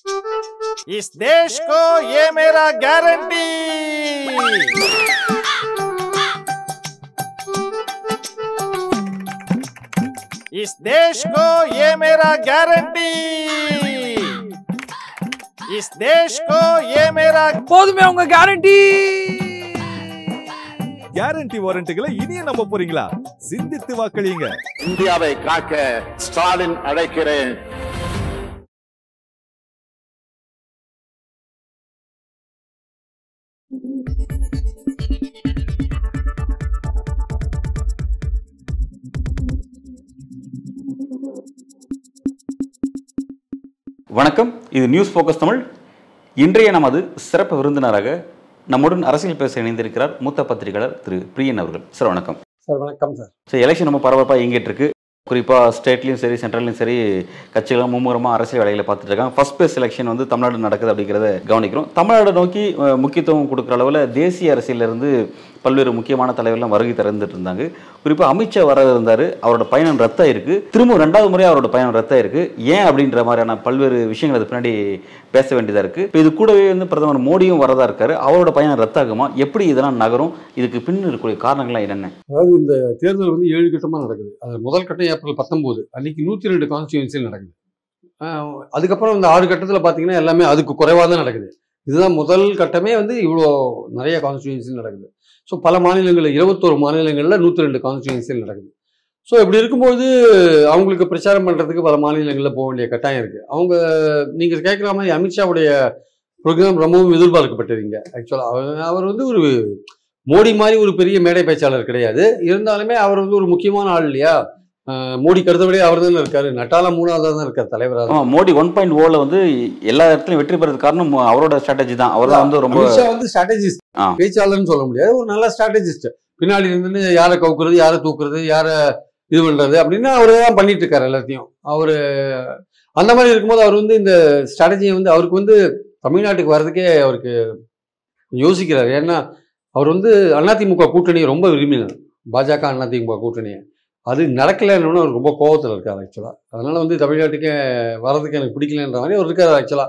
इस देश को ये मेरा गारंटी। इस देश को ये मेरा गारंटी। इस देश को ये मेरा போதுமே உங்க கேரண்டி. கேரண்டி வாரண்டிகளை இனியே நம்ப போறீங்களா? சிந்தித்து வாக்களியுங்க. இந்தியாவை காக்க ஸ்டாலின் அழைக்கிறேன். வணக்கம், இது நியூஸ் ஃபோக்கஸ் தமிழ். இன்றைய நமது சிறப்பு விருந்தினராக நம்முடன் அரசியல் பேச இணைந்திருக்கிறார் மூத்த பத்திரிகையாளர் திரு பிரியன் அவர்கள். சார் வணக்கம். சார் வணக்கம் சார். சார், எலெக்ஷன் ரொம்ப பரபரப்பாக இயங்கிட்டு இருக்கு. குறிப்பாக ஸ்டேட்லையும் சரி சென்ட்ரல்லையும் சரி கட்சிகளும் மும்முரமாக அரசியல் வேலைகளை பார்த்துட்டு இருக்காங்க. ஃபர்ஸ்ட் பேஸ் எலெக்ஷன் வந்து தமிழ்நாடு நடக்குது அப்படிங்கிறத கவனிக்கிறோம். தமிழ்நாடு நோக்கி முக்கியத்துவம் கொடுக்குற அளவில் தேசிய அரசியலிருந்து பல்வேறு முக்கியமான தலைவர்கள்லாம் வருகை திறந்துட்டு இருந்தாங்க. குறிப்பாக அமித்ஷா வர இருந்தார். அவரோட பயணம் ரத்தாயிருக்கு. திரும்ப 2வது முறை அவரோட பயணம் ரத்தாயிருக்கு. ஏன் அப்படின்ற மாதிரியான பல்வேறு விஷயங்கள் அது பின்னாடி பேச வேண்டியதாக இருக்குது. இப்போ இது கூடவே வந்து பிரதமர் மோடியும் வரதா இருக்காரு. அவரோட பயணம் ரத்தாகுமா? எப்படி இதெல்லாம் நகரும்? இதுக்கு பின் இருக்கக்கூடிய காரணங்கள்லாம் என்னென்ன? அதாவது இந்த தேர்தல் வந்து 7 கட்டமாக நடக்குது. அது முதல் கட்டம் ஏப்ரல் 19 அன்னைக்கு 102 கான்ஸ்டியூன்சியில் நடக்குது. அதுக்கப்புறம் இந்த 6 கட்டத்தில் பார்த்தீங்கன்னா எல்லாமே அதுக்கு குறைவாக தான் நடக்குது. இதுதான் முதல் கட்டமே வந்து இவ்வளோ நிறைய கான்ஸ்டியூன்சியில் நடக்குது. ஸோ பல மாநிலங்களில் 21 மாநிலங்களில் 102 கான்ஸ்டியூன்சியில் நடக்குது. ஸோ இப்படி இருக்கும்போது அவங்களுக்கு பிரச்சாரம் பண்ணுறதுக்கு பல மாநிலங்களில் போக வேண்டிய கட்டாயம் இருக்குது. அவங்க நீங்கள் கேட்குற மாதிரி அமித்ஷாவுடைய ப்ரோக்ராம் ரொம்பவும் எதிர்பார்க்கப்பட்டதுங்க. ஆக்சுவலாக அவர் வந்து ஒரு மோடி மாதிரி ஒரு பெரிய மேடை பேச்சாளர் கிடையாது. இருந்தாலுமே அவர் வந்து ஒரு முக்கியமான ஆள் இல்லையா? மோடி கருத்தபடியே அவர் தானே இருக்காரு. நட்டாலா 3ஆவதாக தான் இருக்கார் தலைவராக. மோடி 1.0 வந்து எல்லா இடத்துலையும் வெற்றி பெறதுக்கு காரணம் அவரோட ஸ்ட்ராட்டஜி தான். அவர் தான் வந்து ரொம்ப வந்து ஸ்ட்ராட்டஜிஸ்ட், பேச்சாளர்னு சொல்ல முடியாது, ஒரு நல்ல ஸ்ட்ராட்டஜிஸ்ட். பின்னாடி இருந்து யாரை கவுக்குறது, யாரை தூக்குறது, யாரை இது பண்றது அப்படின்னு அவரு தான் பண்ணிட்டு இருக்காரு எல்லாத்தையும். அவரு அந்த மாதிரி இருக்கும்போது அவர் வந்து இந்த ஸ்ட்ராட்டஜியை வந்து அவருக்கு வந்து தமிழ்நாட்டுக்கு வர்றதுக்கே அவருக்கு யோசிக்கிறார். ஏன்னா அவர் வந்து அதிமுக கூட்டணியை ரொம்ப விரும்பினார். பாஜக அதிமுக கூட்டணியை அது நடக்கலைன்னு அவர் ரொம்ப கோபத்தில் இருக்கார் ஆக்சுவலாக. அதனால வந்து தமிழ்நாட்டுக்கே வர்றதுக்கு எனக்கு பிடிக்கலன்ற மாதிரி அவர் இருக்கார் ஆக்சுவலாக.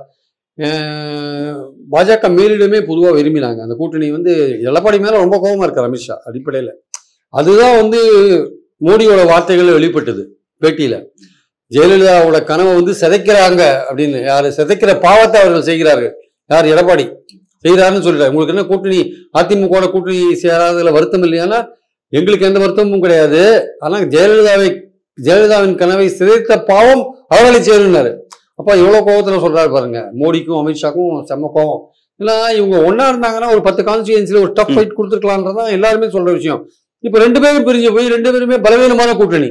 பாஜக மேலிடமே பொதுவாக விரும்பினாங்க அந்த கூட்டணி. வந்து எடப்பாடி மேலே ரொம்ப கோபமாக இருக்கார் அமித்ஷா அடிப்படையில். அதுதான் வந்து மோடியோட வார்த்தைகள் வெளிப்பட்டது பேட்டியில். ஜெயலலிதாவோட கனவை வந்து சிதைக்கிறாங்க அப்படின்னு, யார் சிதைக்கிற பாவத்தை அவர்கள் செய்கிறார்கள், யார் எடப்பாடி செய்கிறாருன்னு சொல்லிட்டார். உங்களுக்கு என்ன கூட்டணி அதிமுக கூட்டணி சேராததில் வருத்தம் இல்லையானா எங்களுக்கு எந்த வருத்தமும் கிடையாது. ஆனால் ஜெயலலிதாவின் கனவை சிதைத்த பாவம் அவர்களை சேருனாரு. அப்போ எவ்வளோ கோபத்தில் சொல்றாரு பாருங்க. மோடிக்கும் அமித்ஷாக்கும் செம்ம கோபம். ஏன்னா இவங்க ஒன்னா இருந்தாங்கன்னா ஒரு 10 கான்ஸ்டியூன்சியில் ஒரு டஃப் ஃபைட் கொடுத்துருக்கலான்றதான் எல்லாருமே சொல்ற விஷயம். இப்போ 2 பேரும் பிரிஞ்சு போய் 2 பேருமே பலவீனமான கூட்டணி.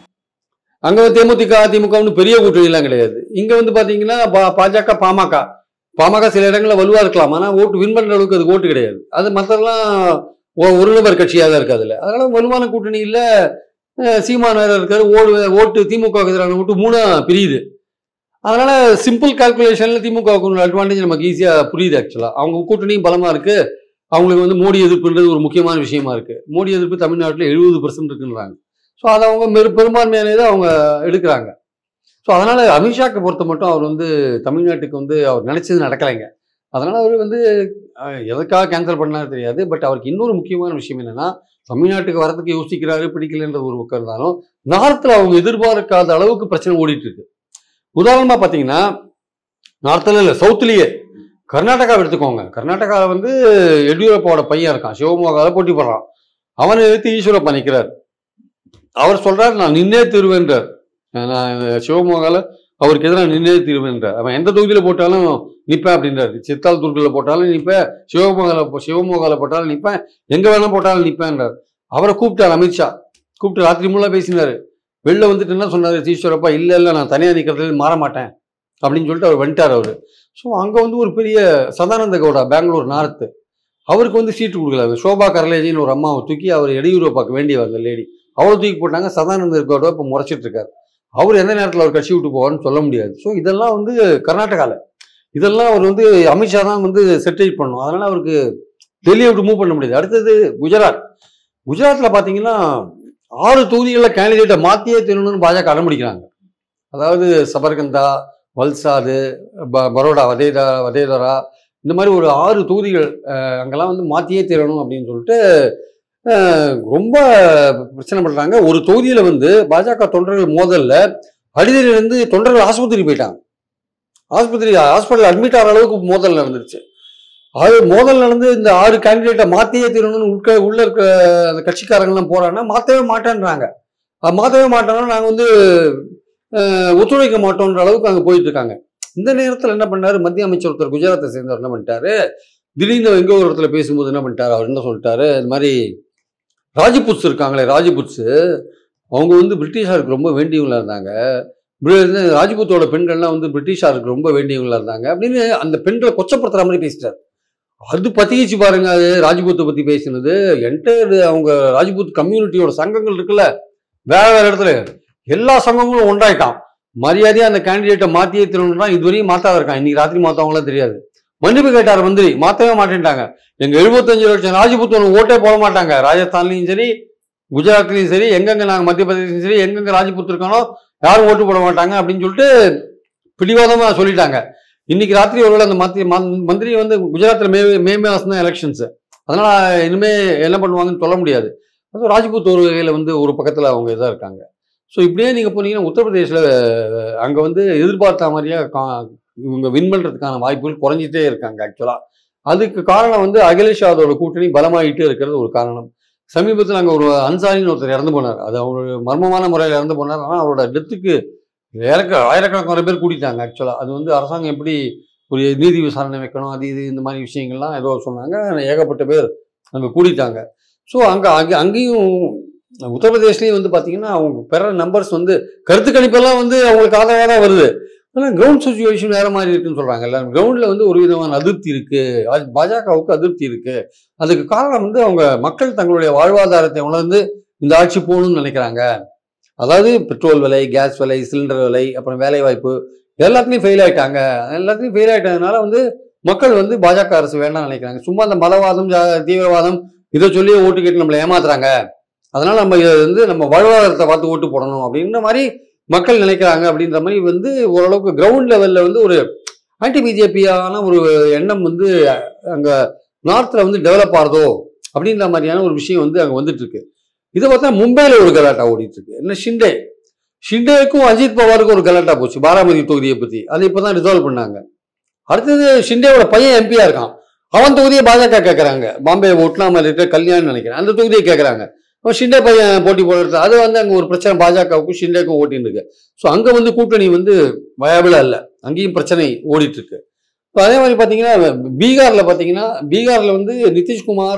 அங்க வந்து தேமுதிக அதிமுக பெரிய கூட்டணி எல்லாம் கிடையாது. இங்க வந்து பாத்தீங்கன்னா பாஜக பாமக சில இடங்களில் வலுவா இருக்கலாம். ஆனா ஓட்டு வின் பண்ற அளவுக்கு அது ஓட்டு கிடையாது. அது மற்றெல்லாம் ஒரு நபர் கட்சியாக தான் இருக்கு. அதுல அதனால வலுவான கூட்டணி இல்ல. சீமான் வேற இருக்காரு. ஓட்டு திமுக எதிரான ஓட்டு 3ஆ பிரியுது. அதனால சிம்பிள் கால்குலேஷன்ல திமுக அட்வான்டேஜ் நமக்கு ஈஸியா புரியுது. ஆக்சுவலா அவங்க கூட்டணியும் பலமா இருக்கு. அவங்களுக்கு வந்து மோடி எதிர்ப்புன்றது ஒரு முக்கியமான விஷயமா இருக்கு. மோடி எதிர்ப்பு தமிழ்நாட்டில் 70% இருக்குன்றாங்க. ஸோ அதை அவங்க பெரும்பான்மையானதை அவங்க எடுக்கிறாங்க. ஸோ அதனால அமித்ஷாக்கு பொறுத்த மட்டும் அவர் வந்து தமிழ்நாட்டுக்கு வந்து அவர் நினைச்சது நடக்கலைங்க. அதனால அவர் வந்து எதுக்காக கேன்சல் பண்ணாரு தெரியாது. பட் அவருக்கு இன்னொரு முக்கியமான விஷயம் என்னன்னா, தமிழ்நாட்டுக்கு வரதுக்கு யோசிக்கிறாரு, பிடிக்கலன்ற ஒரு பக்கம் இருந்தாலும் நார்த்தில் அவங்க எதிர்பார்க்காத அளவுக்கு பிரச்சனை ஓடிட்டு இருக்கு. உதாரணமா பார்த்தீங்கன்னா, நார்த்தில் இல்லை சவுத்துலேயே கர்நாடகாவை எடுத்துக்கோங்க. கர்நாடகாவில் வந்து எடியூரப்பாவோட பையன் இருக்கான், சிவமோகாவில் போட்டி போடுறான். அவனை எடுத்து ஈஸ்வரப்பா நிற்கிறார். அவர் சொல்றாரு நான் நின்னே தீருவேன்றார். நான் சிவமோகாவில் அவருக்கு எதிராக நின்னே தீருவேன்றார். அவன் எந்த தொகுதியில் போட்டாலும் நிற்பேன் அப்படின்றாரு. சித்தால் துர்கில் போட்டாலும் நிற்பேன், சிவமோகாவில் போட்டாலும் நிற்பேன், எங்கே வேணா போட்டாலும் நிற்பேன்றார். அவரை கூப்பிட்டார் அமித்ஷா. கூப்பிட்டு ராத்திரி முழுவா பேசினார். வெளில வந்துட்டு என்ன சொன்னார் ஈஸ்வரப்பா, இல்லை நான் தனியாக நிற்கிறதுல மாற மாட்டேன் அப்படின்னு சொல்லிட்டு அவர் வந்துட்டார் அவர். ஸோ அங்கே வந்து ஒரு பெரிய சதானந்த கவுடா பெங்களூர் நார்த்து, அவருக்கு வந்து சீட்டு கொடுக்கல. சோபா கரலேஜின்னு ஒரு அம்மாவை தூக்கி அவர் எடியூரப்பாக்கு வேண்டியவர் அந்த லேடி, அவரை தூக்கி போட்டாங்க. சதானந்த கவுடா இப்போ முறைச்சிட்டு இருக்காரு. அவர் எந்த நேரத்தில் அவர் கட்சி விட்டு போவார்னு சொல்ல முடியாது. ஸோ இதெல்லாம் வந்து கர்நாடகாவில் இதெல்லாம் அவர் வந்து அமித்ஷா தான் வந்து செட்டில் பண்ணும். அதனால அவருக்கு டெல்லியை விட்டு மூவ் பண்ண முடியாது. அடுத்தது குஜராத்தில் பார்த்தீங்கன்னா 6 தொகுதிகளில் கேண்டிடேட்டை மாற்றியே தீரணும்னு பாஜக அடம்பிடிக்கிறாங்க. அதாவது சபர்கந்தா, வல்சாது, பரோடா, வதேதரா, இந்த மாதிரி ஒரு 6 தொகுதிகள் அங்கெல்லாம் வந்து மாற்றியே தீரணும் அப்படின்னு சொல்லிட்டு ரொம்ப பிரச்சனை பண்ணுறாங்க. ஒரு தொகுதியில் வந்து பாஜக தொண்டர்கள் மோதலில் அடிதடியிலேருந்து தொண்டர்கள் ஆஸ்பத்திரி போயிட்டாங்க. ஹாஸ்பிட்டல் அட்மிட் ஆகிற அளவுக்கு மோதல் நடந்துருச்சு. அது மோதல் நடந்து இந்த 6 கேண்டிடேட்டை மாற்றியே தீரணும்னு உள்ள இருக்க அந்த கட்சிக்காரங்கள்லாம் போகிறாங்கன்னா மாற்றவே மாட்டேன்றாங்க. மாற்றவே மாட்டோம்னா நாங்கள் வந்து ஒத்துழைக்க மாட்டோன்ற அளவுக்கு அங்கே போயிட்டு இருக்காங்க. இந்த நேரத்தில் என்ன பண்ணாரு, மத்திய அமைச்சர் ஒருத்தர் குஜராத்தை சேர்ந்தவர் என்ன பண்ணிட்டாரு, திடீர்னு எங்கோ ஒரு இடத்துல பேசும்போது என்ன பண்ணிட்டாரு, அவர் என்ன சொல்லிட்டாரு, இந்த மாதிரி ராஜபுட்ஸ் இருக்காங்களே, ராஜபுட்ஸு அவங்க வந்து பிரிட்டிஷாருக்கு ரொம்ப வேண்டியவங்களா இருந்தாங்க. ராஜபுத்தோட பெண்கள்லாம் வந்து பிரிட்டிஷாருக்கு ரொம்ப வேண்டியவங்களா இருந்தாங்க அப்படின்னு அந்த பெண்களை கொச்சப்படுத்துற மாதிரி பேசிட்டார். அது பத்திக்கிச்சு பாருங்க. அது ராஜபுத்தை பத்தி பேசினது என்டையர் அவங்க ராஜபுத் கம்யூனிட்டியோட சங்கங்கள் இருக்குல்ல, வேற இடத்துல எல்லா சங்கங்களும் ஒன்றாயிட்டான். மரியாதையா அந்த கேண்டிடேட்டை மாத்தியே திருவண்ணா இதுவரையும் மாத்தாத இருக்கான். இன்னைக்கு ராத்திரி மாத்தவங்களாம் தெரியாது. மன்னிப்பு கேட்டார் மந்திரி, மாத்தவே மாட்டேன்ட்டாங்க. எங்க 75 லட்சம் ராஜபுத் ஓட்டே போட மாட்டாங்க. ராஜஸ்தான்லயும் சரி, குஜராத்லயும் சரி, எங்கெங்க நாங்க மத்திய பிரதேசம் சரி, எங்கெங்க ராஜபுத் இருக்கானோ யாரும் ஓட்டு போட மாட்டாங்க அப்படின்னு சொல்லிட்டு பிடிவாதமா சொல்லிட்டாங்க. இன்னைக்கு ராத்திரி ஒருவேளை அந்த மந்திரி வந்து குஜராத்தில் மே மாசம் தான் எலெக்ஷன்ஸ், அதனால இனிமே என்ன பண்ணுவாங்கன்னு சொல்ல முடியாது. அது ராஜ்புத் ஒரு வகையில் வந்து ஒரு பக்கத்தில் அவங்க இதாக இருக்காங்க. ஸோ இப்படியே நீங்கள் போனீங்கன்னா உத்தரப்பிரதேசில் அங்கே வந்து எதிர்பார்த்த மாதிரியே இவங்க வின் பண்ணுறதுக்கான வாய்ப்புகள் குறைஞ்சிட்டே இருக்காங்க. ஆக்சுவலாக அதுக்கு காரணம் வந்து அகிலேஷ் யாதவோட கூட்டணி பலமாகிட்டே இருக்கிறது ஒரு காரணம். சமீபத்தில் அங்கே ஒரு அன்சாரின்னு ஒருத்தர் இறந்து போனார். அது அவர் மர்மமான முறையில் இறந்து போனார். ஆனால் அவரோட டெத்துக்கு ஆயிரக்கணக்கான பேர் கூட்டிட்டாங்க. ஆக்சுவலாக அது வந்து அரசாங்கம் எப்படி ஒரு நீதி விசாரணை வைக்கணும், அது இது இந்த மாதிரி விஷயங்கள்லாம் ஏதோ சொன்னாங்க. ஏகப்பட்ட பேர் அங்கே கூட்டிட்டாங்க. ஸோ அங்கேயும் உத்தரப்பிரதேஷ்லேயும் வந்து பார்த்தீங்கன்னா அவங்க பெற நம்பர்ஸ் வந்து கருத்து கணிப்பெல்லாம் வந்து அவங்களுக்கு ஆதரவாக தான் வருது. ஆனால் கிரவுண்ட் சுச்சுவேஷன் வேறு மாதிரி இருக்குன்னு சொல்கிறாங்க. எல்லாம் கிரவுண்டில் வந்து ஒரு விதமான அதிருப்தி இருக்குது, பாஜகவுக்கு அதிருப்தி இருக்குது. அதுக்கு காரணம் வந்து அவங்க மக்கள் தங்களுடைய வாழ்வாதாரத்தை உணர்ந்து இந்த ஆட்சி போகணும்னு நினைக்கிறாங்க. அதாவது பெட்ரோல் விலை, கேஸ் விலை, சிலிண்டர் விலை, அப்புறம் வேலைவாய்ப்பு எல்லாத்துலேயும் ஃபெயில் ஆகிட்டாங்க. எல்லாத்துலேயும் ஃபெயில் ஆகிட்டதுனால வந்து மக்கள் வந்து பாஜக அரசு வேண்டாம்னு நினைக்கிறாங்க. சும்மா அந்த மதவாதம், தீவிரவாதம் இதை சொல்லி ஓட்டு கேட்டு நம்மளை ஏமாத்துறாங்க. அதனால நம்ம இதை வந்து நம்ம வாழ்வாதாரத்தை பார்த்து ஓட்டு போடணும் அப்படின்ற மாதிரி மக்கள் நினைக்கிறாங்க. அப்படின்ற மாதிரி வந்து ஓரளவுக்கு கிரவுண்ட் லெவலில் வந்து ஒரு ஆன்டி பிஜேபியான ஒரு எண்ணம் வந்து அங்கே நார்த்தில் வந்து டெவலப் ஆகிறதோ அப்படின்ற மாதிரியான ஒரு விஷயம் வந்து அங்கே வந்துட்டு இருக்கு. இதை பார்த்தா மும்பையில் ஒரு கலாட்டா ஓடிட்டு இருக்கு. என்ன ஷிண்டேக்கும் அஜித் பவாருக்கும் ஒரு கலாட்டா போச்சு பாராமதி தொகுதியை பற்றி. அதை இப்போ தான் ரிசால்வ் பண்ணாங்க. அடுத்தது ஷிண்டேவோட பையன் எம்பியா இருக்கான், அவன் தொகுதியை பாஜக கேட்குறாங்க. பாம்பே ஒட்னாமல் இருக்கிற கல்யாணம் நினைக்கிறேன், அந்த தொகுதியை கேட்குறாங்க. அவன் ஷிண்டே பையன் போட்டி போடுறது, அது வந்து அங்கே ஒரு பிரச்சனை பாஜகவுக்கும் ஷிண்டேக்கும் ஓட்டின்னு இருக்கு. ஸோ அங்கே வந்து கூட்டணி வந்து வயபிளாக இல்லை, அங்கேயும் பிரச்சனை ஓடிட்டு இருக்கு. இப்போ அதே மாதிரி பார்த்தீங்கன்னா பீகாரில் வந்து நிதிஷ்குமார்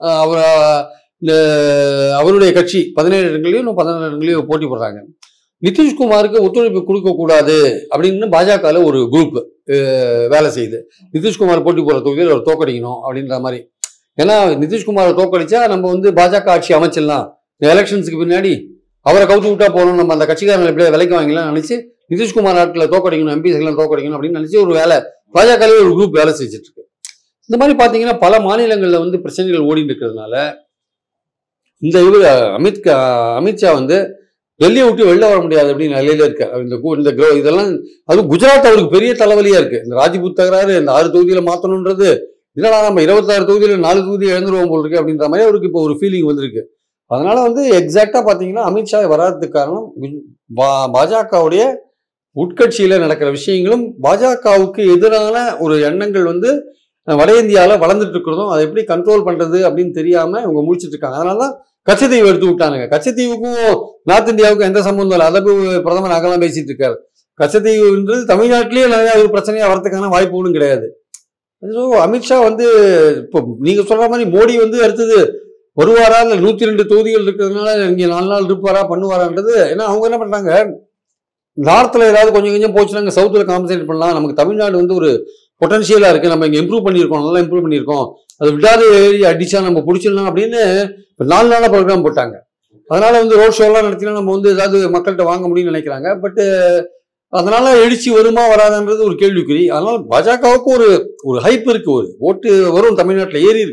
அவருடைய கட்சி 17 இடங்களையும் 16 இடங்களையும் போட்டி போடுறாங்க. நிதிஷ்குமாருக்கு ஒத்துழைப்பு கொடுக்கக்கூடாது அப்படின்னு பாஜகவில் ஒரு குரூப் வேலை செய்யுது. நிதிஷ்குமார் போட்டி போடுற தொகுதியில் அவர் தோக்கடிக்கணும் அப்படின்ற மாதிரி. ஏன்னா நிதிஷ்குமாரை தோக்கடிச்சா நம்ம வந்து பாஜக ஆட்சி அமைச்சிடலாம், எலெக்ஷன்ஸுக்கு பின்னாடி அவரை கவுத்து விட்டா போகணும், நம்ம அந்த கட்சிக்காரங்களை எப்படியா விலைக்கு வாங்கலாம் நினைச்சு நிதிஷ்குமார் நாட்டில் தோக்கடிக்கணும், எம்பிஸ்லாம் தோக்கடிக்கணும் அப்படின்னு நினைச்சு ஒரு வேலை பாஜகவே ஒரு குரூப் வேலை செஞ்சுட்டு இருக்கு. இந்த மாதிரி பார்த்தீங்கன்னா பல மாநிலங்களில் வந்து பிரச்சனைகள் ஓடிட்டு இருக்கிறதுனால இந்த இவர் அமித்ஷா வந்து டெல்லியை விட்டு வெளில வர முடியாது அப்படின்னு நிலையில இருக்காரு. இதெல்லாம் அதுவும் குஜராத் அவருக்கு பெரிய தலைவலியா இருக்கு. இந்த ராஜ்புத் தகராறு, இந்த 6 தொகுதியில மாற்றணுன்றது, இதனால நம்ம 26 தொகுதியில 4 தொகுதி இழந்துருவோம் போல் இருக்கு அப்படின்ற மாதிரி அவருக்கு இப்போ ஒரு ஃபீலிங் வந்திருக்கு. அதனால வந்து எக்ஸாக்டா பாத்தீங்கன்னா அமித்ஷா வராததுக்கு காரணம் பாஜகவுடைய உட்கட்சியில நடக்கிற விஷயங்களும் பாஜகவுக்கு எதிரான ஒரு எண்ணங்கள் வந்து வட இந்தியாவில் வளர்ந்துட்டு இருக்கிறதும் அதை எப்படி கண்ட்ரோல் பண்றது அப்படின்னு தெரியாம இவங்க முடிச்சுட்டு இருக்காங்க. அதனாலதான் கச்சத்தீவு எடுத்து விட்டானுங்க. கச்சத்தீவுக்கும் நார்த் இந்தியாவுக்கும் எந்த சம்பந்தம் இல்லை. அதை பிரதமர் அங்கெல்லாம் பேசிட்டு இருக்காரு. கச்சத்தீவுன்றது தமிழ்நாட்டிலேயே நிறைய ஒரு பிரச்சனையா வரதுக்கான வாய்ப்புகளும் கிடையாது. ஸோ அமித்ஷா வந்து இப்போ நீங்க சொல்ற மாதிரி மோடி வந்து அடுத்தது வருவாரா, இல்லை 102 தொகுதிகள் இருக்கிறதுனால இங்கே 4 நாள் இருப்பாரா பண்ணுவாரான்றது. ஏன்னா அவங்க என்ன பண்றாங்க, நார்த்தில் ஏதாவது கொஞ்சம் போச்சுனாங்க சவுத்தில் காம்பன்சேட் பண்ணலாம், நமக்கு தமிழ்நாடு வந்து ஒரு பொட்டன்ஷியலா இருக்கு, நம்ம இங்கே இம்ப்ரூவ் பண்ணியிருக்கோம், நல்லா இம்ப்ரூவ் பண்ணியிருக்கோம், அது விடாத ஏறி அடிச்சா நம்ம பிடிச்சிடலாம் அப்படின்னு இப்போ 4 நாளாக ப்ரோக்ராம் போட்டாங்க. அதனால வந்து ரோட் ஷோலாம் நடத்தினா நம்ம வந்து ஏதாவது மக்கள்கிட்ட வாங்க முடியும்னு நினைக்கிறாங்க. பட்டு அதனால எழுச்சி வருமா வராதுன்றது ஒரு கேள்விக்குறி. அதனால பாஜகவுக்கு ஒரு ஹைப் இருக்கு, ஒரு ஓட்டு வரும் தமிழ்நாட்டில் ஏறி இருக்கு.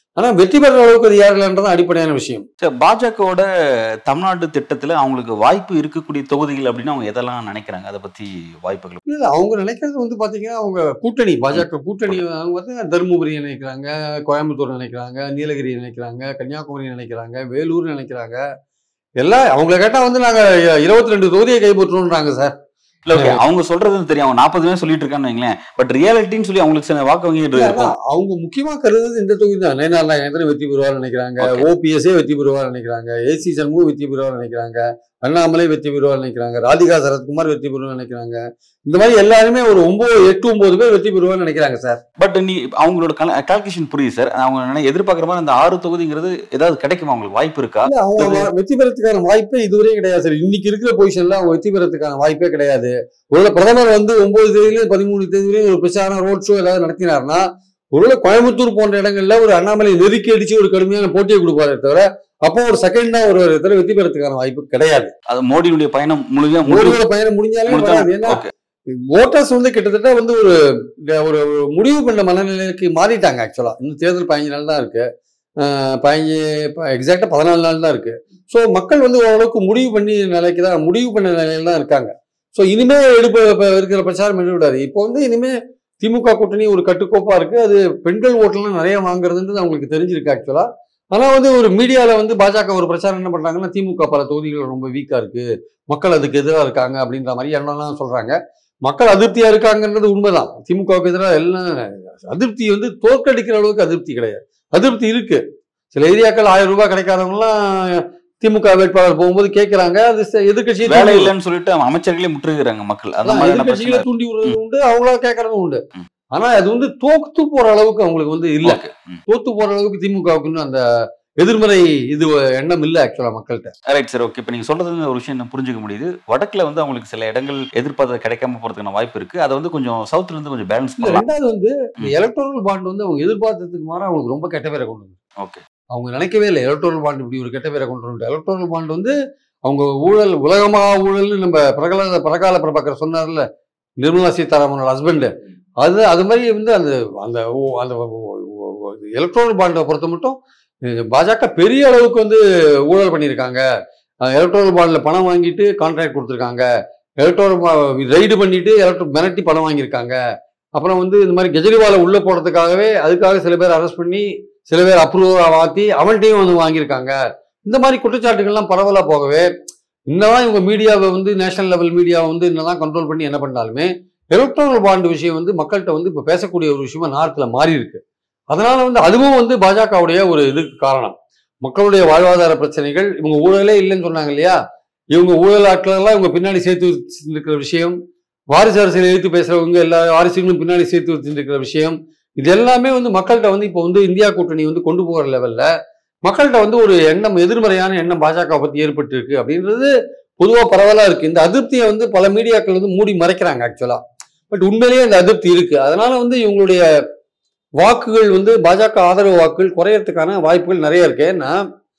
ஆனா வெற்றி பெற அளவுக்கு அது ஏறலன்றதான் அடிப்படையான விஷயம். பாஜகவோட தமிழ்நாடு திட்டத்துல அவங்களுக்கு வாய்ப்பு இருக்கக்கூடிய தொகுதிகள் அப்படின்னு அவங்க எதெல்லாம் நினைக்கிறாங்க, அதை பத்தி வாய்ப்புகள்? இல்ல அவங்க நினைக்கிறது வந்து பாத்தீங்கன்னா அவங்க கூட்டணி, பாஜக கூட்டணி அவங்க வந்து தருமபுரி நினைக்கிறாங்க, கோயம்புத்தூர் நினைக்கிறாங்க, நீலகிரி நினைக்கிறாங்க, கன்னியாகுமரி நினைக்கிறாங்க, வேலூர் நினைக்கிறாங்க. எல்லாம் அவங்கள கேட்டா வந்து நாங்க 22 தொகுதியை கைப்பற்றோம்ன்றாங்க சார். இல்ல ஓகே, அவங்க சொல்றதுன்னு தெரியும், அவங்க 40 சொல்லிட்டு இருக்கான்னு வைங்களேன். பட் ரியாலிட்டின்னு சொல்லி அவங்களுக்கு சில வாக்கு வங்கி இருக்கும். அவங்க முக்கியமா கருதுறது இந்த தொகுதி தான். நயனார் நாகேந்திரன் வெற்றி பெறுவார் நினைக்கிறாங்க, ஓபிஎஸ்ஏ வெற்றி பெறுவார் நினைக்கிறாங்க, ஏசி சண்முகம் வெற்றி பெறுவார் நினைக்கிறாங்க, அண்ணாமலை வெற்றி பெறுவார் நினைக்கிறாங்க, ராதிகா சரத்குமார் வெற்றி பெறுவார் நினைக்கிறாங்க. இந்த மாதிரி எல்லாருமே ஒரு 8-9 பேர் வெற்றி பெறுவார்னு நினைக்கிறாங்க சார். பட் நீ அவங்களோட கால்குலேஷன் புரியுது சார். அவங்க எதிர்பார்க்குற மாதிரி அந்த 6 தொகுதிங்கிறது ஏதாவது கிடைக்குமா, அவங்களுக்கு வாய்ப்பு இருக்கா? அவங்க வெற்றி பெறத்துக்கான வாய்ப்பே இதுவரையும் கிடையாது சார். இன்னைக்கு இருக்கிற பொசிஷன்ல அவங்க வெற்றி பெறத்துக்கான வாய்ப்பே கிடையாது. ஒருவேளை பிரதமர் வந்து 9 தேதியிலும் 13 தேதியிலும் ஒரு பிரச்சாரம் ரோட் ஷோ ஏதாவது நடத்தினார்னா, ஒருவேளை கோயம்புத்தூர் போன்ற இடங்கள்ல ஒரு அண்ணாமலை நெருக்கி அடிச்சு ஒரு கடுமையான போட்டியை கொடுப்பாரு தவிர, அப்போ ஒரு செகண்ட் தான் ஒரு வெற்றி பெறத்துக்கான வாய்ப்பு கிடையாது. அது மோடியுடைய பயணம் மோடியோட பயணம் முடிஞ்சாலே வராது. ஏன்னா ஓட்டர்ஸ் வந்து கிட்டத்தட்ட வந்து ஒரு முடிவு பண்ண மனநிலைக்கு மாறிட்டாங்க. ஆக்சுவலா இன்னும் தேர்தல் 15 நாள் தான் இருக்கு, 14 நாள் தான் இருக்கு. ஸோ மக்கள் வந்து ஓரளவுக்கு முடிவு பண்ண நிலையில தான் இருக்காங்க. ஸோ இனிமே இருக்கிற பிரச்சாரம் விடாது. இப்போ வந்து இனிமே திமுக கூட்டணி ஒரு கட்டுக்கோப்பா இருக்கு. அது பெண்கள் ஓட்டெல்லாம் நிறைய வாங்குறதுன்றது அவங்களுக்கு தெரிஞ்சிருக்கு ஆக்சுவலா. ஆனா வந்து ஒரு மீடியால வந்து பாஜக ஒரு பிரச்சாரம் என்ன பண்றாங்கன்னா, திமுக பல தொகுதிகள் ரொம்ப வீக்கா இருக்கு, மக்கள் அதுக்கு எதிராக இருக்காங்க அப்படின்ற மாதிரி எண்ணம்லாம் சொல்றாங்க. மக்கள் அதிருப்தியா இருக்காங்கன்றது உண்மைதான். திமுகவுக்கு எதிராக எல்லாம் அதிருப்தி வந்து தோற்கடிக்கிற அளவுக்கு அதிருப்தி கிடையாது, அதிருப்தி இருக்கு. சில ஏரியாக்கள் 1000 ரூபாய் கிடைக்காதவங்கலாம் திமுக வேட்பாளர் போகும்போது கேட்கிறாங்க. அது எதிர்கட்சியை வேலை இல்லைன்னு சொல்லிட்டு அமைச்சர்களே முற்றுகிறாங்க மக்கள். எதிர்கட்சிகளை தூண்டி விடுறது உண்டு, அவங்களா கேட்கறதும் உண்டு. ஆனா அது வந்து தோத்து போற அளவுக்கு அவங்களுக்கு வந்து இல்ல, தோத்து போற அளவுக்கு திமுகவுக்கு அந்த எதிர்மறை இது எண்ணம் இல்ல ஆக்சுவலா மக்கள்கிட்ட. Right sir, okay. இப்ப நீங்க சொல்றது ஒரு விஷயம் புரிஞ்சுக்க முடியுது. வடக்குல வந்து அவங்களுக்கு சில இடங்கள் எதிர்பார்த்தது கிடைக்காம போறதுக்கான வாய்ப்பு இருக்கு. அதை வந்து கொஞ்சம் சவுத்ல இருந்து கொஞ்சம் பேலன்ஸ் பண்ணலாம். ரெண்டாவது வந்து எலக்டோரல் பாண்ட் வந்து அவங்க எதிர்பார்த்ததுக்கு மாற அவங்களுக்கு ரொம்ப கெட்ட பேரை கொண்டு வந்து. ஓகே, அவங்க நினைக்கவே இல்லை எலக்டோரல் பாண்ட் இப்படி ஒரு கெட்ட பேரை கொண்டு வந்து. எலக்டோரல் பாண்ட் வந்து அவங்க ஊழல், உலகமா ஊழல்னு நம்ம பிரகால பிரபாகர் சொன்னார்ல, நிர்மலா சீதாராமனோட ஹஸ்பண்ட், அது மாதிரி வந்து அந்த அந்த அந்த எலக்ட்ரானிக் பாண்டை பொறுத்த மட்டும் பாஜக பெரிய அளவுக்கு வந்து ஊழல் பண்ணியிருக்காங்க. எலக்ட்ரானிக் பாண்டில் பணம் வாங்கிட்டு கான்ட்ராக்ட் கொடுத்துருக்காங்க, எலக்ட்ரானிக் ரைடு பண்ணிட்டு மிரட்டி பணம் வாங்கியிருக்காங்க. அப்புறம் வந்து இந்த மாதிரி கெஜ்ரிவாலை உள்ள போடுறதுக்காகவே அதுக்காக சில பேர் அரெஸ்ட் பண்ணி சில பேர் அப்ரூவா மாற்றி அவன்கிட்டையும் வந்து வாங்கியிருக்காங்க. இந்த மாதிரி குற்றச்சாட்டுகள்லாம் பரவலாக போகவே இன்னதான் இவங்க மீடியாவை வந்து நேஷனல் லெவல் மீடியாவை வந்து என்னதான் கண்ட்ரோல் பண்ணி என்ன பண்ணாலுமே எலக்ட்ரானிக் பாண்ட் விஷயம் வந்து மக்கள்கிட்ட வந்து இப்போ பேசக்கூடிய ஒரு விஷயமா நாட்டில் மாறி இருக்கு. அதனால வந்து அதுவும் வந்து பாஜகவுடைய ஒரு இதுக்கு காரணம். மக்களுடைய வாழ்வாதார பிரச்சனைகள், இவங்க ஊழலே இல்லைன்னு சொன்னாங்க இல்லையா, இவங்க ஊழல் ஆட்களெல்லாம் இவங்க பின்னாடி சேர்த்து வச்சிருக்கிற விஷயம், வாரிசு அரசியல் எழுத்து பேசுறவங்க எல்லா வாரிசுகளும் பின்னாடி சேர்த்து வச்சிருக்கிற விஷயம், இது எல்லாமே வந்து மக்கள்கிட்ட வந்து இப்போ வந்து இந்தியா கூட்டணி வந்து கொண்டு போகிற லெவல்ல மக்கள்கிட்ட வந்து ஒரு எண்ணம், எதிர்மறையான எண்ணம் பாஜக பத்தி ஏற்பட்டு இருக்கு அப்படின்றது பொதுவாக பரவலா இருக்கு. இந்த அதிருப்தியை வந்து பல மீடியாக்கள் வந்து மூடி மறைக்கிறாங்க ஆக்சுவலா. பட் உண்மையிலேயே இந்த அதிருப்தி இருக்கு. அதனால வந்து இவங்களுடைய வாக்குகள் வந்து பாஜக ஆதரவு வாக்குகள் குறையறதுக்கான வாய்ப்புகள் நிறைய இருக்கு. ஏன்னா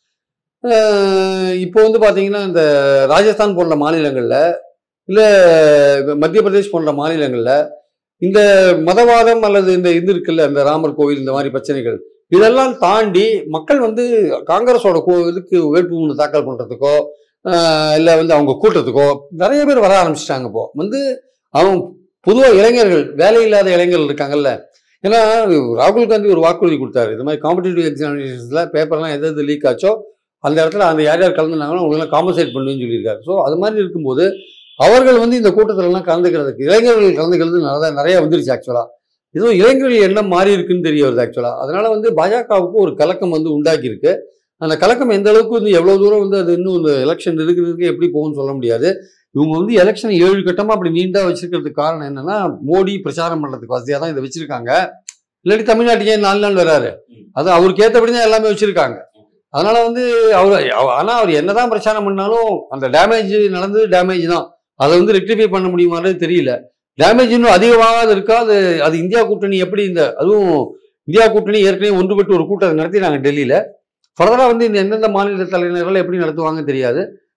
இப்போ வந்து பாத்தீங்கன்னா இந்த ராஜஸ்தான் போன்ற மாநிலங்கள்ல இல்ல மத்திய பிரதேஷ் போன்ற மாநிலங்கள்ல இந்த மதவாதம் அல்லது இந்த இது இருக்குல்ல, இந்த ராமர் கோவில் இந்த மாதிரி பிரச்சனைகள் இதெல்லாம் தாண்டி மக்கள் வந்து காங்கிரஸோட இதுக்கு வேட்புமனு தாக்கல் பண்றதுக்கோ இல்லை வந்து அவங்க கூட்டத்துக்கோ நிறைய பேர் வர ஆரம்பிச்சிட்டாங்க. இப்போ வந்து அவங்க பொதுவாக இளைஞர்கள், வேலை இல்லாத இளைஞர்கள் இருக்காங்கல்ல. ஏன்னா ராகுல் காந்தி ஒரு வாக்குறுதி கொடுத்தாரு, இது மாதிரி காம்படிட்டிவ் எக்ஸாமினேஷன்ஸில் பேப்பர்லாம் எது லீக் ஆச்சோ அந்த இடத்துல அந்த யார் யார் கலந்துனாங்களோ அவங்களெல்லாம் காம்பன்சேட் பண்ணுன்னு சொல்லியிருக்காரு. ஸோ அது மாதிரி இருக்கும்போது அவர்கள் வந்து இந்த கூட்டத்திலலாம் கலந்துக்கிறதுக்கு இளைஞர்கள் கலந்துக்கிறது நிறைய வந்துருச்சு ஆக்சுவலாக. இதுவும் இளைஞர்கள் எண்ணம் மாறி இருக்குன்னு தெரிய வருது ஆக்சுவலாக. அதனால வந்து பாஜகவுக்கு ஒரு கலக்கம் வந்து உண்டாக்கியிருக்கு. அந்த கலக்கம் எந்த அளவுக்கு வந்து எவ்வளோ தூரம் வந்து அது இன்னும் இந்த எலெக்ஷன் இருக்கிறதுக்கு எப்படி போகும்னு சொல்ல முடியாது. இவங்க வந்து எலெக்ஷன் 7 கட்டமாக அப்படி நீண்டா வச்சிருக்கிறதுக்கு காரணம் என்னன்னா, மோடி பிரச்சாரம் பண்ணுறதுக்கு வசதியாக தான் இதை வச்சிருக்காங்க. இல்லாட்டி தமிழ்நாட்டுக்கே 4 நாள் வராரு, அது அவருக்கு ஏற்றபடி தான் எல்லாமே வச்சிருக்காங்க. அதனால வந்து ஆனால் அவர் என்னதான் பிரச்சாரம் பண்ணாலும் அந்த டேமேஜ் நடந்தது டேமேஜ் தான். அதை வந்து ரெக்டிஃபை பண்ண முடியுமான்னு தெரியல. டேமேஜ் இன்னும் அதிகமாக இருக்கா, அது இந்தியா கூட்டணி எப்படி அதுவும் இந்தியா கூட்டணி ஏற்கனவே ஒன்றுபட்டு ஒரு கூட்டத்தை நடத்தினாங்க டெல்லியில். ஃபர்தராக வந்து இந்த எந்தெந்த மாநில தலைநர்கள் எப்படி நடத்துவாங்கன்னு தெரியாது.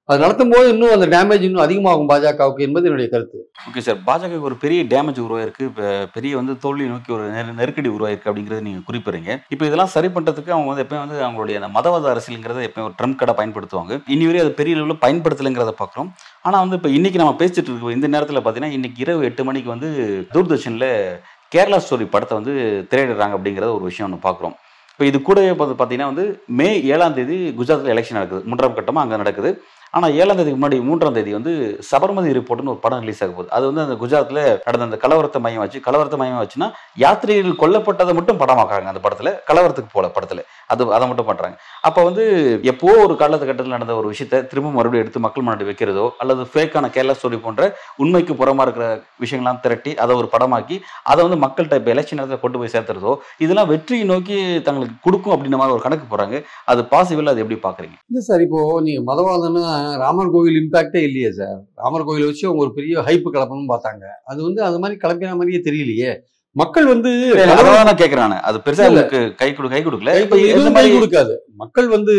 அது நடத்தும் போது இன்னும் அந்த டேமேஜ் இன்னும் அதிகமாகும் பாஜகவுக்கு என்பது என்னுடைய கருத்து. ஓகே சார், பாஜகவுக்கு ஒரு பெரிய டேமேஜ் உருவாயிருக்கு, பெரிய வந்து தோல்வி நோக்கி ஒரு நெருக்கடி உருவாயிருக்கு அப்படிங்கிறது நீங்க குறிப்பிடுறீங்க. இப்போ இதெல்லாம் சரி பண்றதுக்கு அவங்க வந்து எப்பயும் வந்து அவங்களுடைய அந்த மதவாத அரசியல்ங்கிறத எப்பயும் ஒரு ட்ரம்ப் கார்டை பயன்படுத்துவாங்க. இனி வரையும் அது பெரிய அளவில் பயன்படுத்தலைங்கிறத பார்க்குறோம். ஆனால் வந்து இப்போ இன்னைக்கு நம்ம பேசிட்டு இருக்க இந்த நேரத்தில் பார்த்தீங்கன்னா இன்னைக்கு இரவு 8 மணிக்கு வந்து தூர்தர்ஷனில் கேரளா ஸ்டோரி படத்தை வந்து திரையிடுறாங்க அப்படிங்கிறத ஒரு விஷயம் ஒன்று பார்க்குறோம். இப்போ இது கூடவே பார்த்தீங்கன்னா வந்து மே 7ஆம் தேதி குஜராத்தில் எலெக்ஷன் நடக்குது, 3ஆம் கட்டமாக அங்கே நடக்குது. ஆனால் 7ஆம் தேதிக்கு முன்னாடி 3ஆம் தேதி வந்து சபர்மதி ரிப்போர்ட்னு ஒரு படம் ரிலீஸ் ஆக போகுது. அது வந்து அந்த குஜராத்தில் நடந்த அந்த கலவரத்தை மையம் வச்சுன்னா யாத்திரைகள் கொல்லப்பட்டதை மட்டும் படமாக்குறாங்க. அந்த படத்தில் கலவரத்துக்கு போல படத்தில் அதை மட்டும் பண்ணுறாங்க. அப்போ வந்து எப்போ ஒரு காலகட்டத்தில் நடந்த ஒரு விஷயத்தை திரும்ப மறுபடியும் எடுத்து மக்கள் முன்னாடி வைக்கிறதோ அல்லது ஃபேக்கான கேரளா ஸ்டோரி போன்ற உண்மைக்கு புறமா இருக்கிற விஷயங்கள்லாம் திரட்டி அதை ஒரு படமாக்கி அதை வந்து மக்கள்கிட்ட இப்போ எலெக்ஷன் நேரத்தில் கொண்டு போய் சேர்த்துறதோ இதெல்லாம் வெற்றியை நோக்கி தங்களுக்கு கொடுக்கும் அப்படின்ற மாதிரி ஒரு கணக்கு போகிறாங்க. அது பாசிபிள், அது எப்படி பார்க்குறீங்க? இல்லை சார், இப்போ நீங்கள் மதவாதம்னா ராமர் கோவில் இம்பாக்டே இல்லையே சார். ராமர் கோவிலை வச்சு அவங்க ஒரு பெரிய ஹைப்பு கலப்பணும்னு பார்த்தாங்க. அது வந்து அது மாதிரி கலப்பின மாதிரியே தெரியலையே. மக்கள் வந்து கேட்கறாங்க, அது பெருசா கை கொடுக்கல, கை கொடுக்காது. மக்கள் வந்து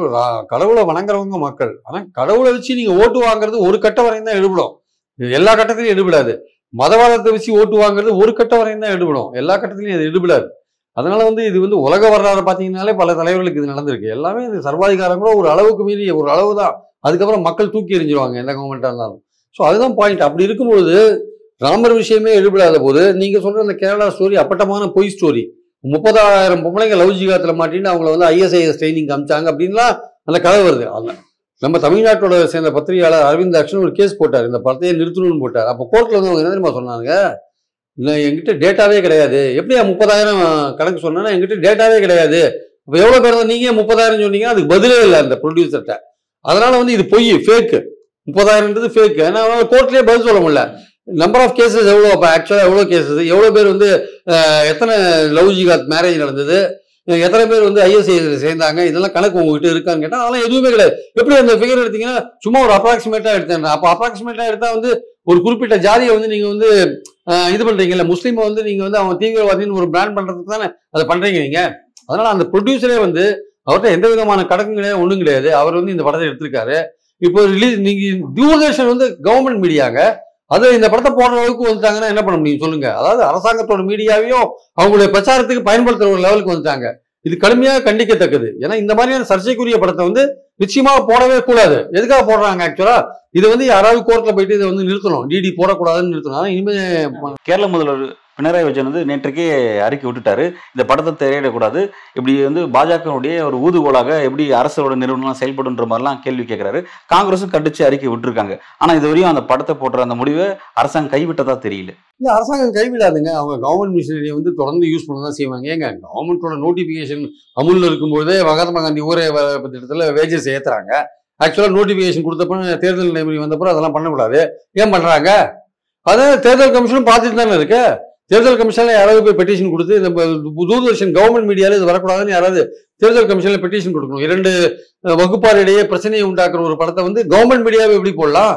கடவுளை வணங்குறவங்க மக்கள். ஆனா கடவுளை வச்சு நீங்க ஓட்டு வாங்குறது ஒரு கட்ட வரையும் தான் எடுபடும், எல்லா கட்டத்திலையும் எடுபடாது. மதவாதத்தை வச்சு ஓட்டு வாங்குறது ஒரு கட்ட வரையும் தான் எடுபடும், எல்லா கட்டத்திலையும் அது எடுபடாது. அதனால வந்து இது வந்து உலக வரலாறு பார்த்தீங்கன்னாலே பல தலைவர்களுக்கு இது நடந்திருக்கு. எல்லாமே இது சர்வாதிகாரம் கூட ஒரு அளவுக்கு மீறி ஒரு அளவு தான், அதுக்கப்புறம் மக்கள் தூக்கி எறிஞ்சிருவாங்க எந்த கவர்மெண்ட்டாக இருந்தாலும். ஸோ அதுதான் பாயிண்ட். அப்படி இருக்கும்பொழுது ராமர் விஷயமே எடுபடாத போது நீங்க சொல்ற அந்த கேரளா ஸ்டோரி அப்பட்டமான பொய் ஸ்டோரி. 30,000 பொம்பளைங்க லவ் ஜிகாத்தில் மாட்டின்னு அவங்களை வந்து ISIS ட்ரைனிங் காமிச்சாங்க அப்படின்லாம் அந்த கதை வருது. நம்ம தமிழ்நாட்டோட சேர்ந்த பத்திரிகையாளர் அரவிந்த் அக்ஷன் ஒரு கேஸ் போட்டார், இந்த படத்தையே நிறுத்தணும்னு போட்டார். அப்போ கோர்ட்டில் வந்து அவங்க என்ன தெரியுமா சொன்னாங்க, இல்லை என்கிட்ட டேட்டாவே கிடையாது. எப்படியா 30,000 கணக்கு சொன்னா, என்கிட்ட டேட்டாவே கிடையாது. இப்போ எவ்வளோ பேர் தான் நீங்கள் 30,000 சொன்னீங்க, அதுக்கு பதிலே இல்லை அந்த ப்ரொடியூசர்கிட்ட. அதனால வந்து இது பொய், ஃபேக்கு. 30,000ன்றது ஃபேக்கு. ஏன்னா கோர்ட்லேயே பதில் சொல்ல முடியல. நம்பர் ஆஃப் கேசஸ் எவ்வளோ, அப்போ ஆக்சுவலாக எவ்வளோ கேசஸ், எவ்வளோ பேர் வந்து எத்தனை லவ் ஜிகாத் மேரேஜ் நடந்தது, எத்தனை பேர் வந்து ISIS சேர்ந்தாங்க, இதெல்லாம் கணக்கு உங்ககிட்ட இருக்கான்னு கேட்டால் அதெல்லாம் எதுவுமே கிடையாது. எப்படி அந்த ஃபிகர் எடுத்தீங்கன்னா சும்மா ஒரு அப்ராக்சிமேட்டாக எடுத்தேன். அப்போ அப்ராக்சிமேட்டாக எடுத்தால் வந்து ஒரு குறிப்பிட்ட ஜாதியை வந்து நீங்கள் வந்து இது பண்ணுறீங்கல்ல, முஸ்லீமை வந்து நீங்கள் வந்து அவன் தீவிரவாதின்னு ஒரு பிராண்ட் பண்ணுறதுக்கு தானே அதை பண்ணுறீங்க நீங்கள். அதனால் அந்த ப்ரொடியூசரே வந்து அவர்கிட்ட எந்த விதமான கணக்கும் கிடையாது, ஒன்றும் கிடையாது. அவர் வந்து இந்த படத்தை எடுத்திருக்காரு. இப்போ ரிலீஸ் நீங்கள் தூர்தர்ஷன் வந்து கவர்மெண்ட் மீடியாங்க, அது இந்த படத்தை போடுற அளவுக்கு வந்துட்டாங்கன்னா என்ன பண்ண முடியும் சொல்லுங்க. அதாவது அரசாங்கத்தோட மீடியாவையும் அவங்களுடைய பிரச்சாரத்துக்கு பயன்படுத்துற ஒரு லெவலுக்கு வந்துட்டாங்க. இது கடுமையாக கண்டிக்கத்தக்கது. ஏன்னா இந்த மாதிரியான சர்ச்சைக்குரிய படத்தை வந்து நிச்சயமாக போடவே கூடாது. எதுக்காக போடுறாங்க ஆக்சுவலா, இது வந்து யாராவது கோர்ட்ல போயிட்டு இதை வந்து நிறுத்தணும், டிடி போடக்கூடாதுன்னு நிறுத்தணும். ஆனால் இனிமே கேரள முதல்வர் பினராயி விஜயன் வந்து நேற்றுக்கே அறிக்கை விட்டுட்டாரு, இந்த படத்தை திரையிடக்கூடாது, இப்படி வந்து பாஜகவுடைய ஒரு ஊதுகோலாக எப்படி அரசோட நிறுவனம் செயல்படுன்ற மாதிரிலாம் கேள்வி கேட்கிறாரு. காங்கிரஸும் கண்டிச்சு அறிக்கை விட்டுருக்காங்க. ஆனா இது வரையும் அந்த படத்தை போடுற அந்த முடிவை அரசாங்கம் கைவிட்டதா தெரியல. இல்லை, அரசாங்கம் கைவிடாதுங்க. அவங்க கவர்மெண்ட் மிஷினரியை வந்து தொடர்ந்து யூஸ் பண்ண தான் செய்வாங்க. ஏங்க கவர்மெண்ட்டோட நோட்டிஃபிகேஷன் அமுல்ல இருக்கும்போதே மகாத்மா காந்தி ஊரே திட்டத்தில் வேஜஸ் ஏற்றுறாங்க. ஆக்சுவலாக நோட்டிஃபிகேஷன் கொடுத்தப்ப தேர்தல் நடைமுறை வந்தப்போ அதெல்லாம் பண்ணக்கூடாது. ஏன் பண்ணுறாங்க? அதான் தேர்தல் கமிஷனும் பார்த்துட்டு தானே இருக்கு. தேர்தல் கமிஷனில் யாராவது போய் பெட்டிஷன் கொடுத்து இந்த தூர்தர்ஷன் கவர்மெண்ட் மீடியாவில் இது வரக்கூடாதுன்னு யாராவது தேர்தல் கமிஷனில் பெட்டிஷன் கொடுக்கணும். 2 வகுப்பாரிடையே பிரச்சனையை உண்டாக்குற ஒரு படத்தை வந்து கவர்மெண்ட் மீடியாவை எப்படி போடலாம்?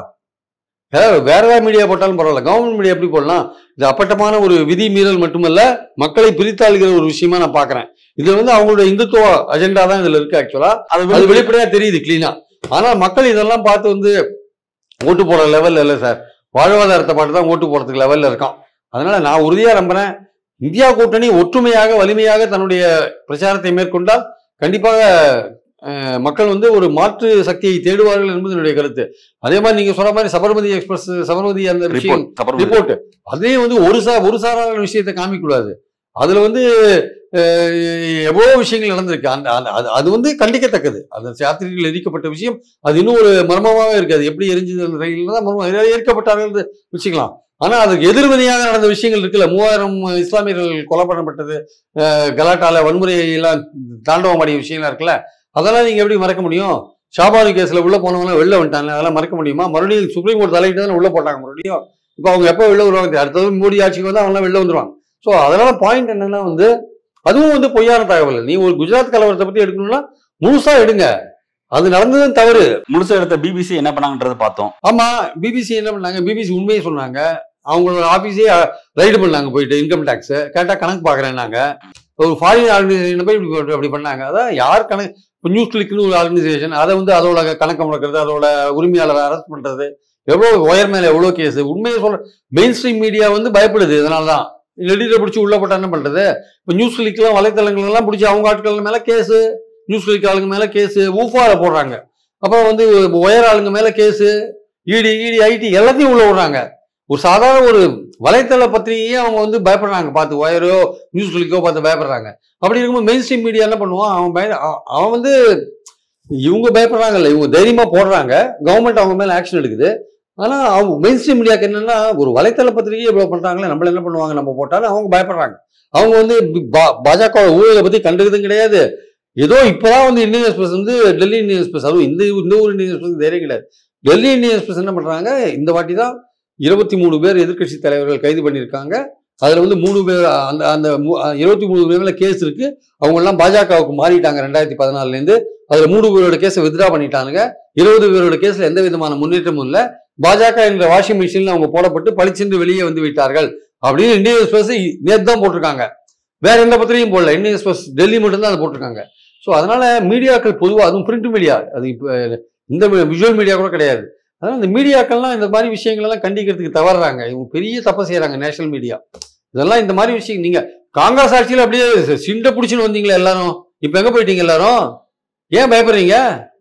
வேற ஏதாவது மீடியா போட்டாலும் பரவாயில்ல, கவர்மெண்ட் மீடியா எப்படி போடலாம்? இது அப்பட்டமான ஒரு விதி மீறல் மட்டுமல்ல, மக்களை பிரித்தாளுகிற ஒரு விஷயமா நான் பார்க்குறேன். இது வந்து அவங்களோட இந்துத்துவ அஜெண்டா தான் இதில் இருக்கு. ஆக்சுவலா அது வெளிப்படையாக தெரியுது கிளீனா. ஆனால் மக்கள் இதெல்லாம் பார்த்து வந்து ஓட்டு போடுற லெவலில் இல்லை சார், வாழ்வாதாரத்தை பார்த்து தான் ஓட்டு போடுறதுக்கு லெவலில் இருக்கான். அதனால நான் உறுதியாக நம்புறேன், இந்தியா கூட்டணி ஒற்றுமையாக வலிமையாக தன்னுடைய பிரச்சாரத்தை மேற்கொண்டால் கண்டிப்பாக மக்கள் வந்து ஒரு மாற்று சக்தியை தேடுவார்கள் என்பது என்னுடைய கருத்து. அதே மாதிரி நீங்க சொல்ற மாதிரி சபர்மதி அந்த விஷயம் ரிப்போர்ட், அதே வந்து ஒரு சாரான விஷயத்தை காமிக்கூடாது. அதுல வந்து எவ்வளவு விஷயங்கள் நடந்திருக்கு. அது வந்து கண்டிக்கத்தக்கது. அந்த யாத்திரைகள் எரிக்கப்பட்ட விஷயம் அது இன்னும் ஒரு மர்மமாகவே இருக்காது. எப்படி எரிஞ்சது அந்த ரயிலில் தான் மர்மம், எரிக்கப்பட்டார்கள் வச்சுக்கலாம். ஆனா அதுக்கு எதிர்மறையாக நடந்த விஷயங்கள் இருக்குல்ல, 3000 இஸ்லாமியர்கள் கொலை பண்ணப்பட்டது, கலாட்டால வன்முறையெல்லாம் தாண்டவமாடிய விஷயம்லாம் இருக்குல்ல, அதெல்லாம் நீங்க எப்படி மறக்க முடியும்? ஷாபானு கேஸ்ல உள்ள போனவங்க வெளில வந்துட்டாங்க, அதெல்லாம் மறக்க முடியுமா? மறுபடியும் சுப்ரீம் கோர்ட் தலையிட்டு தான் உள்ள போட்டாங்க. மறுபடியும் இப்போ அவங்க எப்போ வெளில வருவாங்க? அடுத்தது மோடி ஆட்சிக்கு வந்து அவங்க வெளில வந்துருவாங்க. ஸோ அதனால பாயிண்ட் என்னன்னா வந்து அதுவும் வந்து பொய்யான தகவல். நீ ஒரு குஜராத் கலவரத்தை பத்தி எடுக்கணும்னா முழுசா எடுங்க, அது நடந்ததும் தவறு. முழுசா எடுத்த பிபிசி என்ன பண்ணாங்கன்றத பார்த்தோம். ஆமா, பிபிசி என்ன பண்ணாங்க? பிபிசி உண்மையை சொன்னாங்க. அவங்களோட ஆஃபீஸே ரைடு பண்ணாங்க, போயிட்டு இன்கம் டேக்ஸ் கேட்டால் கணக்கு பார்க்குறேன்னாங்க. ஒரு ஃபாரின் ஆர்கனைசேஷன் போய் அப்படி பண்ணாங்க. அதான் யார் கணக்கு இப்போ நியூஸ் கிளிக்னு ஒரு ஆர்கனைசேஷன், அதை வந்து அதோட கணக்கு முடக்கிறது, அதோட உரிமையாளரை அரெஸ்ட் பண்ணுறது, எவ்வளோ ஒயர் மேலே எவ்வளோ கேஸ். உண்மையை சொல்ற மெயின் ஸ்ட்ரீம் மீடியா வந்து பயப்படுது. இதனால தான் எடிட்டரை பிடிச்சி உள்ள போட்டா என்ன பண்ணுறது? இப்போ நியூஸ் கிளிக்லாம் வலைத்தளங்கள்லாம் பிடிச்சி அவங்க ஆட்கள் மேலே கேஸு, நியூஸ் கிளிக் ஆளுங்க மேலே கேஸு, ஊஃபாவில் போடுறாங்க. அப்புறம் வந்து ஒயர் ஆளுங்க மேலே கேஸு, இடி ஐடி எல்லாத்தையும் உள்ள விடுறாங்க. ஒரு சாதாரண ஒரு வலைத்தள பத்திரிகையே அவங்க வந்து பயப்படுறாங்க பார்த்து, ஒயரோ நியூஸ் கிளிக்கோ பார்த்து பயப்படுறாங்க. அப்படி இருக்கும்போது மெயின் ஸ்ட்ரீம் மீடியா என்ன பண்ணுவான்? அவன் வந்து இவங்க பயப்படுறாங்கல்ல, இவங்க தைரியமா போடுறாங்க, கவர்மெண்ட் அவங்க மேல ஆக்ஷன் எடுக்குது. ஆனா அவங்க மெயின் ஸ்ட்ரீம் மீடியாக்கு என்னன்னா, ஒரு வலைத்தள பத்திரிகையே இவ்வளவு பண்றாங்களே, நம்மள என்ன பண்ணுவாங்க நம்ம போட்டாலும் அவங்க பயப்படுறாங்க. அவங்க வந்து பாஜக ஊழலை பத்தி கண்டுக்கிறதும் கிடையாது. ஏதோ இப்பதான் வந்து இந்தியன் எக்ஸ்பிரஸ் வந்து டெல்லி இந்தியன் எக்ஸ்பிரஸ், அதுவும் இந்த ஊர் இந்தியன் எக்ஸ்பிரஸ் தைரியம் கிடையாது. டெல்லி இந்தியன் எக்ஸ்பிரஸ் என்ன பண்றாங்க, இந்த வாட்டி தான் 23 பேர் எதிர்க்கட்சி தலைவர்கள் கைது பண்ணியிருக்காங்க. அதுல வந்து 3 பேர் அந்த 23 பேர் மேல கேஸ் இருக்கு. அவங்க எல்லாம் பாஜகவுக்கு மாறிட்டாங்க 2014 அதுல 3 பேரோட கேஸை வித்ரா பண்ணிட்டானுங்க. 20 பேரோட கேஸ்ல எந்த விதமான முன்னேற்றமும் இல்லை. பாஜக என்ற வாஷிங் மிஷின்ல அவங்க போடப்பட்டு பளிச்சென்று வெளியே வந்து விட்டார்கள் அப்படின்னு இந்தியன் எக்ஸ்பிரஸ் நேற்று தான் போட்டிருக்காங்க. வேற எந்த பத்திரிகையும் போடல, இந்தியன் எக்ஸ்பிரஸ் டெல்லி மட்டும் தான் அதை போட்டிருக்காங்க. ஸோ அதனால மீடியாக்கள் பொதுவாக, அதுவும் பிரிண்ட் மீடியா, அது இப்போ இந்த விஷுவல் மீடியா கூட கிடையாது. அதனால இந்த மீடியாக்கள்லாம் இந்த மாதிரி விஷயங்கள் எல்லாம் கண்டிக்கிறதுக்கு தவறுறாங்க. இவங்க பெரிய தப்பை செய்யறாங்க நேஷனல் மீடியா. இதெல்லாம் இந்த மாதிரி விஷயம், நீங்க காங்கிரஸ் ஆட்சியில் அப்படியே சிண்டை பிடிச்சின்னு வந்தீங்களே எல்லாரும், இப்ப எங்க போயிட்டீங்க எல்லாரும்? ஏன் பயப்படுறீங்க?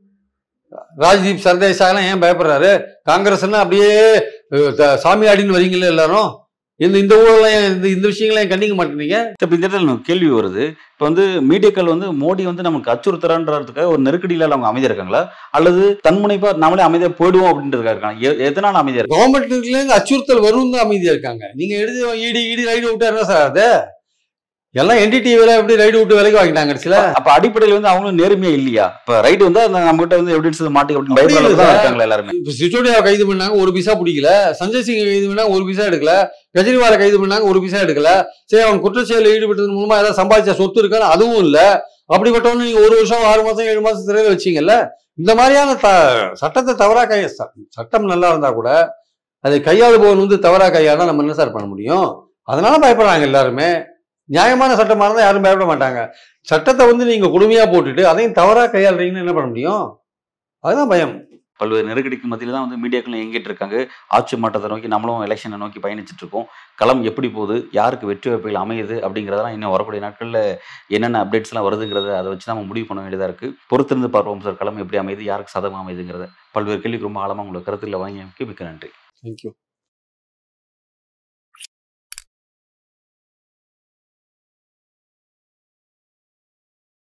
ராஜ்தீப் சர்தேசாயெல்லாம் ஏன் பயப்படுறாரு? காங்கிரஸ்னா அப்படியே சாமியாடின்னு வரீங்களே எல்லாரும். இந்த ஊழலாம் இந்த விஷயங்களையும் கண்டிக்க மாட்டேங்கிறீங்க. இப்போ இந்த இடத்துல கேள்வி வருது, இப்போ வந்து மீடியாக்கள் வந்து மோடி வந்து நமக்கு அச்சுறுத்துறான்றதுக்காக ஒரு நெருக்கடியில அவங்க அமைதியா இருக்காங்களா, அல்லது தன்முனைப்பா நாமளே அமைதியா போயிடுவோம் அப்படின்றதுக்காக இருக்காங்க? எதனால அமைதியா இருக்கு? கவர்மெண்ட்ல இருந்து அச்சுறுத்தல் வரும் தான் அமைதியா இருக்காங்க. நீங்க எடுத்து இடி ரைடு விட்டா என்ன சார் அது? எல்லாம் என்டிடிவில எப்படி ரைடு விட்டு விலைக்கு வாங்கிட்டாங்க கடைசியில. அப்ப அடிப்படையில் வந்து அவங்களும் நேர்மையா இல்லையா? இப்ப ரைடு வந்து நம்ம கிட்ட வந்து எவிடன்ஸ் மாட்டி அப்படின்னு பயப்படலாம் இருக்காங்களா எல்லாருமே? இப்ப சிசோடியாவை கைது பண்ணாங்க, ஒரு பைசா பிடிக்கல. சஞ்சய் சிங் கைது பண்ணாங்க, ஒரு பைசா எடுக்கல. கெஜ்ரிவாலை கைது பண்ணாங்க, ஒரு பைசா எடுக்கல. சரி, அவன் குற்றச்செயலில் ஈடுபட்டது மூலமா ஏதாவது சம்பாதிச்ச சொத்து இருக்கான்னு அதுவும் இல்ல. அப்படிப்பட்டவனு நீங்க 1 வருஷம் 6 மாசம் 7 மாசம் சிறையில் வச்சீங்கல்ல. இந்த மாதிரியான சட்டத்தை தவறா சட்டம் நல்லா இருந்தா கூட அதை கையாளுபவன் வந்து தவறா கையாளா நம்ம என்ன சார் பண்ண முடியும்? அதனால பயப்படுறாங்க எல்லாருமே. நியாயமான சட்டமா இருந்தா யாரும் பயப்பட மாட்டாங்க. சட்டத்தை வந்து நீங்க கொடுமையா போட்டுட்டு அதையும் தவறா கையாளுறீங்கன்னு என்ன பண்ண முடியும்? அதுதான் பயம். பல்வேறு நெருக்கடிக்கு மத்தியில தான் வந்து மீடியாக்கள் இயங்கிட்டு இருக்காங்க. ஆட்சி மாற்றத்தை நோக்கி நம்மளும் எலெக்ஷனை நோக்கி பயணிச்சுட்டு இருக்கோம். களம் எப்படி போகுது, யாருக்கு வெற்றி வாய்ப்புகள் அமையுது அப்படிங்கிறதெல்லாம் இன்னும் வரக்கூடிய நாட்களில் என்னென்ன அப்டேட்ஸ் எல்லாம் வருதுங்கிறத அதை வச்சு நம்ம முடிவு பண்ண வேண்டியதாக இருக்கு. பொறுத்திருந்து பார்ப்போம் சார், களம் எப்படி அமையுது, யாருக்கு சாதகமாக அமைதுங்கிறத. பல்வேறு கேள்விக்கு ரொம்ப ஆழமாக உங்களை கருத்துல வாங்கி மிக்க நன்றி. தேங்க்யூ.